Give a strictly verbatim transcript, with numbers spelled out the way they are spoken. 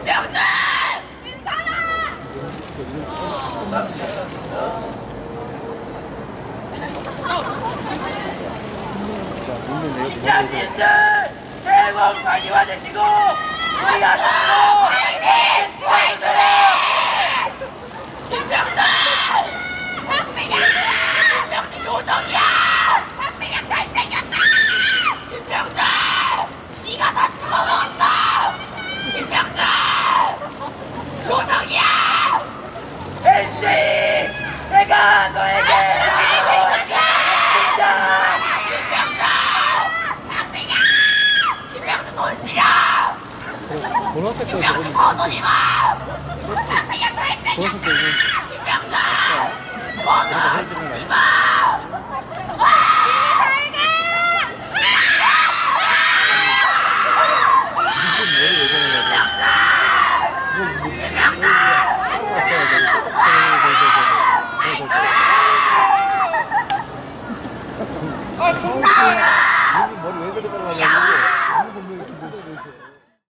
김병준! 시장님들 새해 복 많이 받으시고 우리가 서로 행복해주세요. 김병준! 김병준 요정이야! 박민영 잘생겼다! 김병준! 네가 다 처먹었어! 김병준! 요정이야! 엔지! 내가 너에게 잘생겼다! 김병준! 김병준 손 실어! 김병준 번호지 마! 박민영 잘생겼다! 김병준! 번호 하지 마!